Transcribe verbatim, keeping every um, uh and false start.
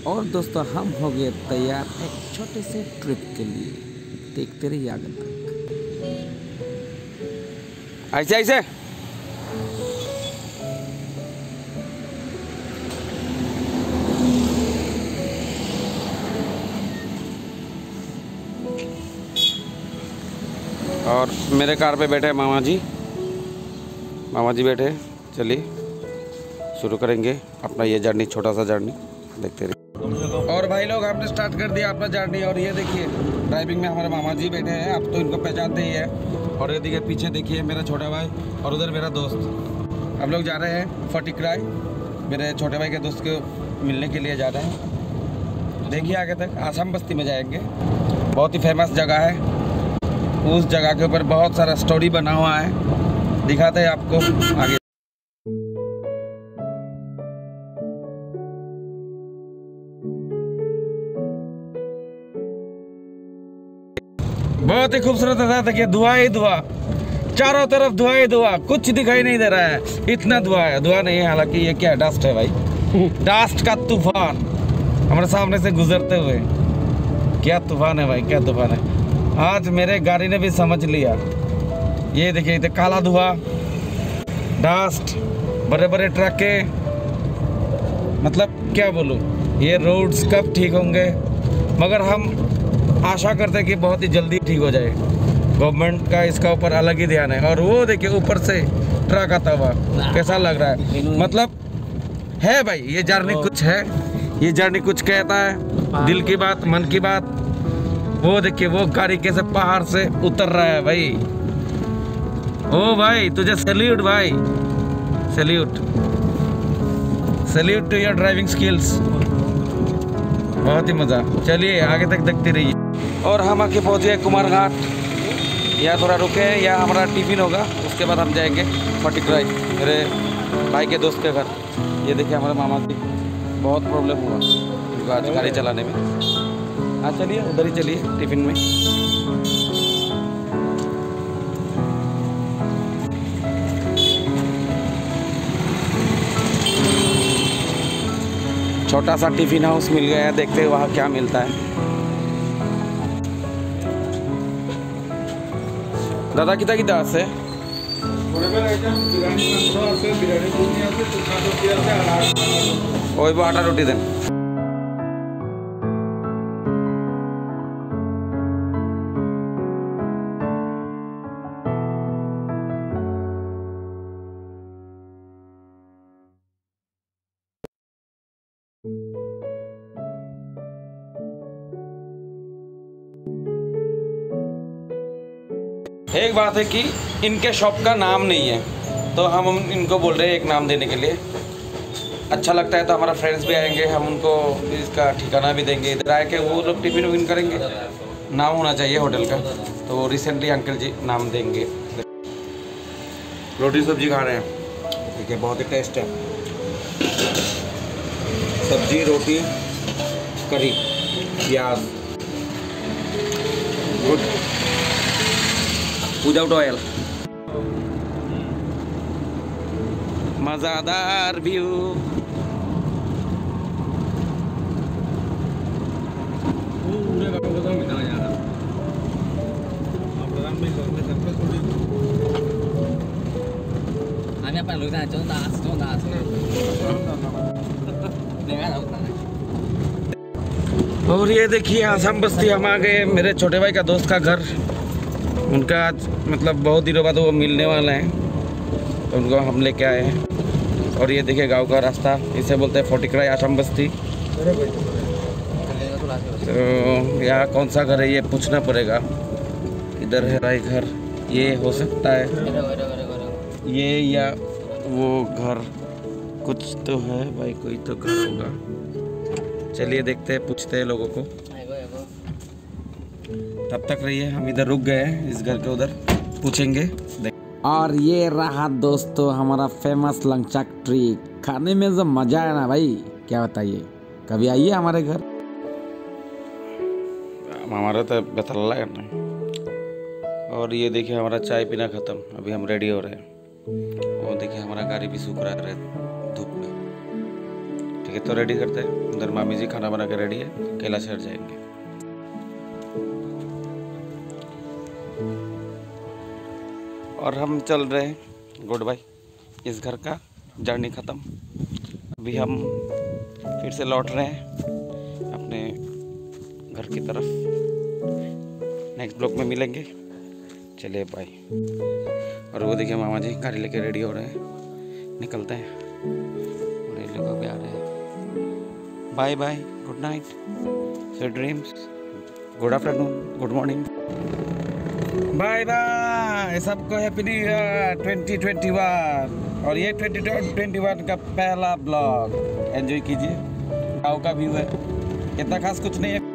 और दोस्तों हम हो गए तैयार एक छोटे से ट्रिप के लिए। देखते रहिए आगे तक। ऐसे ऐसे और मेरे कार पे बैठे मामा जी मामा जी बैठे। चलिए शुरू करेंगे अपना ये जर्नी, छोटा सा जर्नी देखते रहिए। और भाई लोग हमने स्टार्ट कर दिया अपना जर्नी। और ये देखिए ड्राइविंग में हमारे मामा जी बैठे हैं, आप तो इनको पहचानते ही है। और ये देखिए पीछे देखिए मेरा छोटा भाई और उधर मेरा दोस्त। हम लोग जा रहे हैं फटिक्राई, मेरे छोटे भाई के दोस्त को मिलने के लिए जा रहे हैं। देखिए आगे तक आसाम बस्ती में जाएंगे। बहुत ही फेमस जगह है, उस जगह के ऊपर बहुत सारा स्टोरी बना हुआ है, दिखाते हैं आपको आगे। बहुत ही खूबसूरत नजारा। देखिए धुआं ही धुआं, चारों तरफ धुआं ही धुआं, कुछ दिखाई नहीं दे रहा है, इतना धुआं है। धुआं नहीं है, हालांकि ये क्या डस्ट है भाई, डस्ट का तूफान हमारे सामने से गुजरते हुए। क्या तूफान है भाई, क्या तूफान है। आज मेरे गाड़ी ने भी समझ लिया। ये देखिए इधर काला धुआं, डस्ट, बड़े बड़े ट्रक के, मतलब क्या बोलूं, ये रोड्स कब ठीक होंगे। मगर हम आशा करते हैं कि बहुत ही जल्दी ठीक हो जाए। गवर्नमेंट का इसका ऊपर अलग ही ध्यान है। और वो देखिए ऊपर से ट्रक आता हुआ, कैसा लग रहा है। मतलब है भाई, ये जर्नी कुछ है, ये जर्नी कुछ कहता है, दिल की बात, मन की बात। वो देखिए वो गाड़ी कैसे पहाड़ से उतर रहा है भाई। ओ भाई तुझे सैल्यूट भाई, salute salute to your driving skills. बहुत ही मज़ा। चलिए आगे तक देखते रहिए। और हम आके पहुँच गए कुमार घाट। यहाँ थोड़ा रुके हैं, यहाँ हमारा टिफिन होगा, उसके बाद हम जाएंगे फटिक्राई मेरे भाई के दोस्त के घर। ये देखिए हमारे मामा जी, बहुत प्रॉब्लम हुआ उनको आज गाड़ी चलाने में। हाँ चलिए उधर ही चलिए टिफिन में। छोटा सा टिफिन हाउस मिल गया है, देखते हैं वहाँ क्या मिलता है। दादा कितना की दास है? ওই আটা রুটি দেন। एक बात है कि इनके शॉप का नाम नहीं है, तो हम इनको बोल रहे हैं एक नाम देने के लिए। अच्छा लगता है तो हमारा फ्रेंड्स भी आएंगे, हम उनको इसका ठिकाना भी देंगे। इधर आए के वो लोग टिफिन विफिन करेंगे, नाम होना चाहिए होटल का। तो रिसेंटली अंकल जी नाम देंगे। रोटी सब्जी खा रहे हैं, देखिए बहुत ही टेस्ट है। सब्जी, रोटी, करी, प्याज, गुड विदाउट ऑयल। मज़ेदार व्यू। और ये देखिए आसाम बस्ती हम आ गए। मेरे छोटे भाई का दोस्त का घर, उनका आज मतलब बहुत दिनों बाद वो मिलने वाला है, तो उनको हम लेके आए हैं। और ये देखिए गांव का रास्ता, इसे बोलते हैं फटिक्राई आसाम बस्ती। तो यहाँ कौन सा घर है ये पूछना पड़ेगा। इधर है भाई घर, ये हो सकता है ये या वो घर, कुछ तो है भाई, कोई तो घर होगा। चलिए देखते हैं, पूछते हैं लोगों को। तब तक रहिए, हम इधर रुक गए हैं इस घर के उधर, पूछेंगे। और ये रहा दोस्तों हमारा फेमस लंगचक ट्री। खाने में जो मजा है ना भाई, क्या बताइए। कभी आइए हमारे घर। हमारा तो बेहतर लगा। और ये देखिए हमारा चाय पीना खत्म, अभी हम रेडी हो रहे हैं। वो देखिए हमारा गाड़ी भी सूख रहा है धूप में। ठीक ठीक है, तो रेडी करते हैं। उधर मामी जी खाना बना के रेडी है, कैलाश शहर जाएंगे। और हम चल रहे हैं गुड बाय, इस घर का जर्नी ख़त्म। अभी हम फिर से लौट रहे हैं अपने घर की तरफ। नेक्स्ट ब्लॉग में मिलेंगे, चलिए बाय। और वो देखिए मामा जी गाड़ी लेके रेडी हो रहे हैं, निकलते हैं। और ये लोग भी आ रहे हैं। Bye bye, good night, sweet dreams, good afternoon, good morning, bye bye. सबको happy new year twenty twenty one. और ये ट्वेंटी ट्वेंटी वन का पहला ब्लॉग, एंजॉय कीजिए। गाँव का व्यू है, इतना खास कुछ नहीं है।